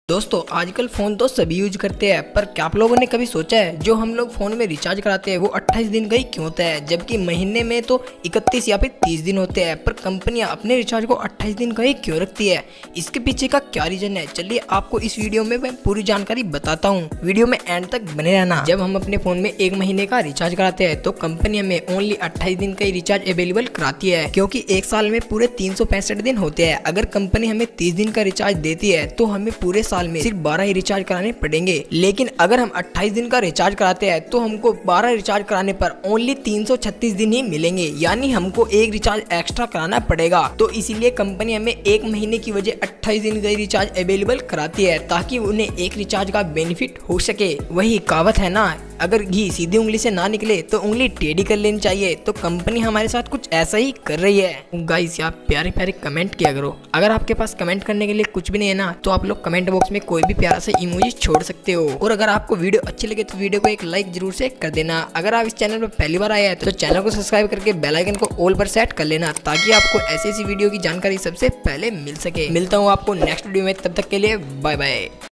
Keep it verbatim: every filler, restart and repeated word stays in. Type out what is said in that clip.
दोस्तों आजकल फ़ोन तो सभी यूज करते हैं, पर क्या आप लोगों ने कभी सोचा है जो हम लोग फ़ोन में रिचार्ज कराते हैं वो अट्ठाईस दिन का ही क्यों होता है, जबकि महीने में तो इकतीस या फिर तीस दिन होते हैं, पर कंपनियां अपने रिचार्ज को अट्ठाईस दिन का ही क्यों रखती है। इसके पीछे का क्या रीजन है, चलिए आपको इस वीडियो में मैं पूरी जानकारी बताता हूँ। वीडियो में एंड तक बने रहना। जब हम अपने फ़ोन में एक महीने का रिचार्ज कराते हैं तो कंपनी हमें ओनली अट्ठाईस दिन का ही रिचार्ज अवेलेबल कराती है, क्योंकि एक साल में पूरे तीन सौ पैंसठ दिन होते हैं। अगर कंपनी हमें तीस दिन का रिचार्ज देती है तो हमें पूरे साल में सिर्फ बारह ही रिचार्ज कराने पड़ेंगे, लेकिन अगर हम अट्ठाईस दिन का रिचार्ज कराते हैं तो हमको बारह रिचार्ज कराने पर ओनली तीन सौ छत्तीस दिन ही मिलेंगे, यानी हमको एक रिचार्ज एक्स्ट्रा कराना पड़ेगा। तो इसीलिए कंपनी हमें एक महीने की वजह अट्ठाईस दिन का रिचार्ज अवेलेबल कराती है, ताकि उन्हें एक रिचार्ज का बेनिफिट हो सके। वही कहावत है ना, अगर घी सीधी उंगली से ना निकले तो उंगली टेढ़ी कर लेनी चाहिए। तो कंपनी हमारे साथ कुछ ऐसा ही कर रही है। गाइस आप प्यारे प्यारे कमेंट किया करो। अगर आपके पास कमेंट करने के लिए कुछ भी नहीं है ना, तो आप लोग कमेंट बॉक्स में कोई भी प्यारा सा इमोजी छोड़ सकते हो। और अगर आपको वीडियो अच्छी लगे तो वीडियो को एक लाइक जरूर से कर देना। अगर आप इस चैनल पर पहली बार आए हैं तो चैनल को सब्सक्राइब करके बेल आइकन को ऑल पर सेट कर लेना, ताकि आपको ऐसी ऐसी वीडियो की जानकारी सबसे पहले मिल सके। मिलता हूँ आपको नेक्स्ट वीडियो में, तब तक के लिए बाय बाय।